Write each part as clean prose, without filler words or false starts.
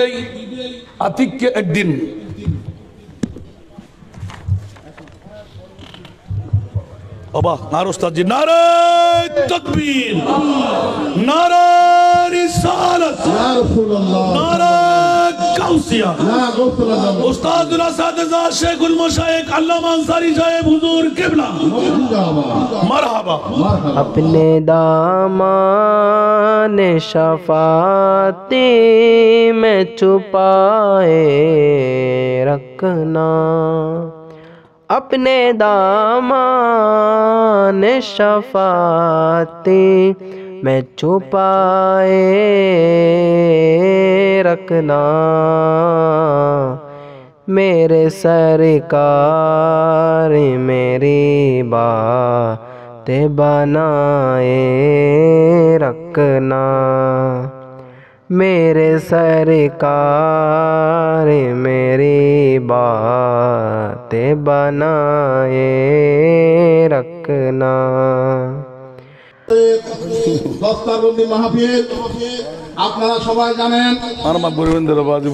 আতিককে একদিন বাবা আর ওস্তাদজি নারায়ে তাকবীর নারায়ে রিসালাত ইয়া রাসূলুল্লাহ নারায়ে গাউসিয়া ইয়া গাউসুল্লাহ উস্তাদুল আসাতিজা শেখুল মাশায়েখ আল্লামা আনসারী সাহেব হুজুর কিবলা মারহাবা अपने दामन शफाती में छुपाए रखना अपने दामन शफाती में छुपाए रखना मेरे सरकार मेरी बातें बनाए रखना मेरे सरकार मेरी बातें बनाए रखना। দস্তারবন্দি মাহফিল আপনারা সবাই জানেন আমার বরিবন্ধের বাজে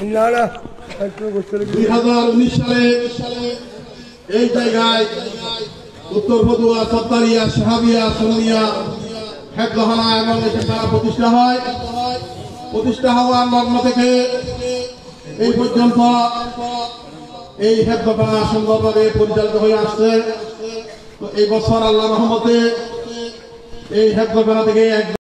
2019 সালে এই জায়গায় উত্তর পদুয়া সত্তারিয়া সাহাবিয়া সুন্নিয়া হেফজখানা এবং এখানে প্রতিষ্ঠা হয়। প্রতিষ্ঠা হওয়ার লগ্ন থেকে এই পর্যন্ত এই হেফজখানা সুন্দরভাবে পরিচালিত হয়ে আসছে। তো এই বছর আল্লাহর রহমতে এই হেফজখানা থেকে